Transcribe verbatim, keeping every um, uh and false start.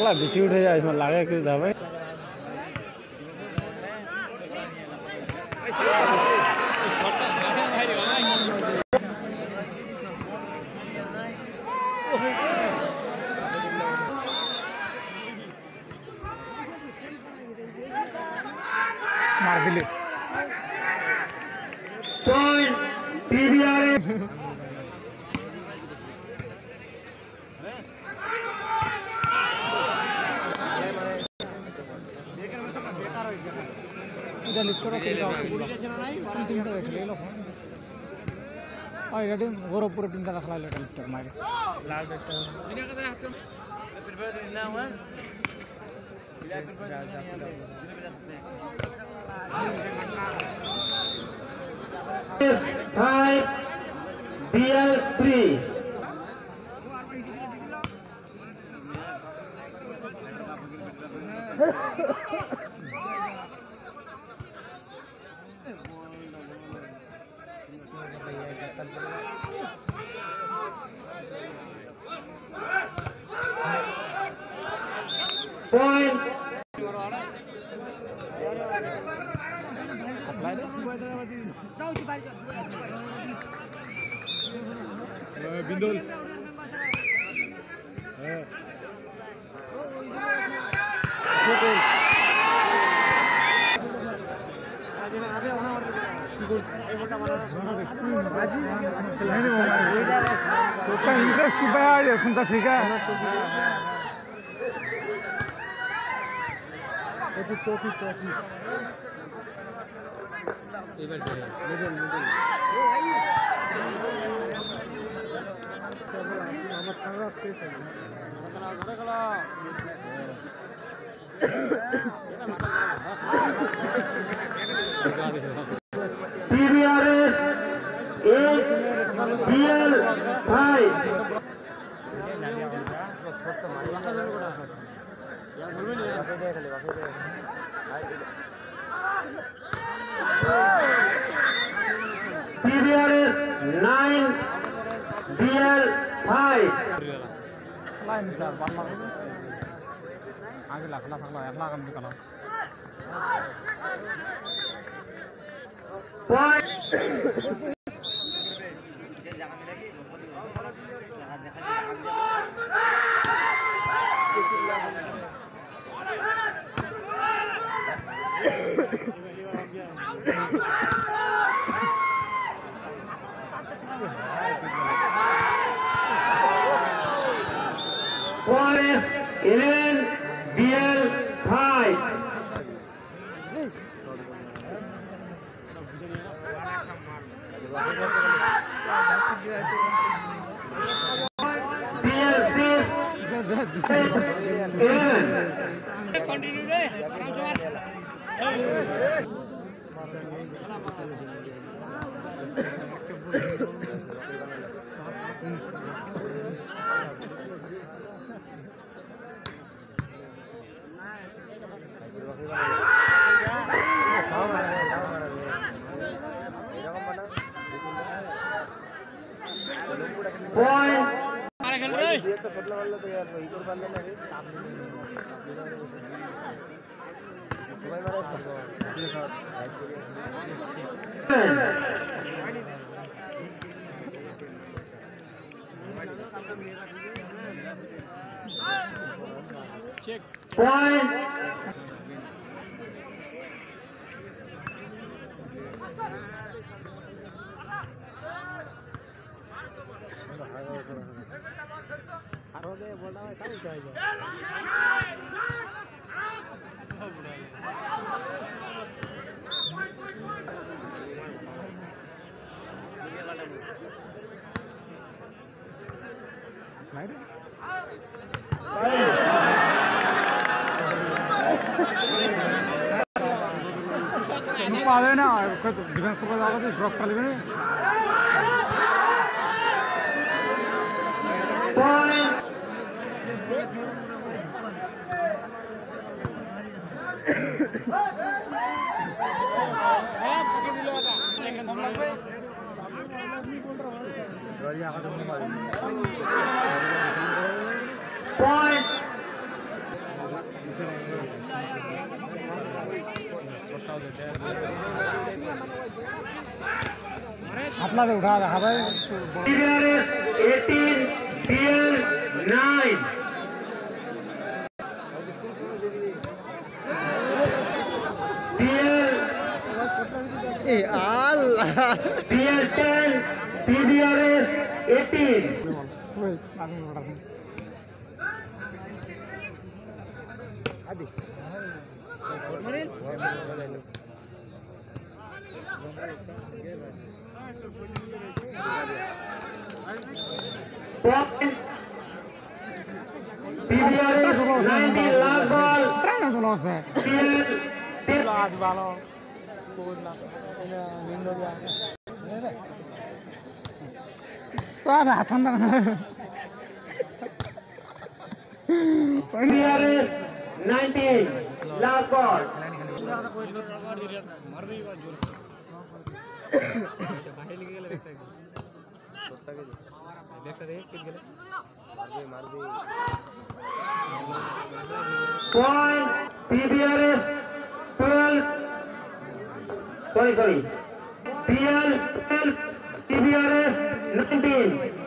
ला बेसी उठे जाए इसमें लागे कि था भाई मार दिले पॉइंट पीवीआर इधर लिफ्ट करो तीन का तीन का देख ले लो और ये टीम गोरो पूरे टीम का रखला ले लिफ्ट मारे लाल देखते हो मैंने कहा था प्रिपेयर ना हुआ बिला prepare five B L three point बिंदुल इंटरेस्ट की बात है सुनता ठीक है चौकी चौकी इधर मिडिल मिडिल আমার সারা শেষ হয়ে গেল ঘরে গেল PVRS eight B L five PVRS nine B L five line चार बार लगा आगे लगना लगना एक लाख हम निकालो point eleven B L five B L six eleven continue रे आराम से मार पॉइंट मारे खेल रे एक तो सटला वाला तो यार वही कर पाले ना रे सुबह मारे चेक पॉइंट आरोगे बोलना है कहाँ जाएगा पाले ना डिफेंस को जाओगे तो ड्रॉप कर लेंगे पॉइंट हाथला दे उठा रहा भाई eighteen P L nine P L ए আল্লাহ P L ten P B R S eighteen ওই আমি উঠা দিই আদি point P B R S ninety last ball train চলো আছে P L ten আজ ভালো কোন না এটা নিন্দ দিয়া তো আর হাতান না P B R S nineteen last ball point P B R S twelve sorry sorry P L twelve P B R S nineteen